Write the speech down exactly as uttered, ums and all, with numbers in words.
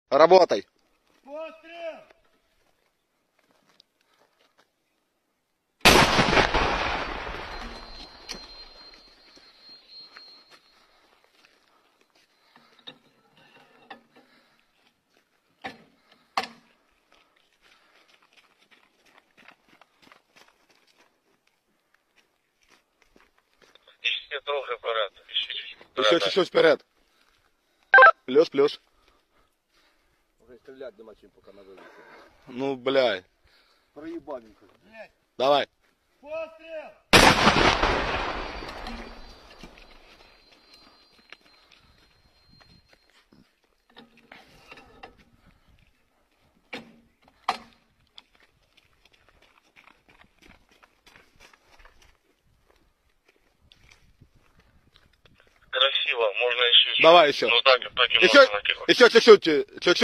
Работай. Пострел! Ищите трохи вперед. Еще чуть-чуть вперед. Плюс, плюс. Уже стрелять нема чим пока на вылете. Ну, блядь. Проебаненько. Давай. Пострел! Красиво, можно еще. Давай еще. Ну так, так и Еще, можно накинуть. еще чуть-чуть. Чуть-чуть.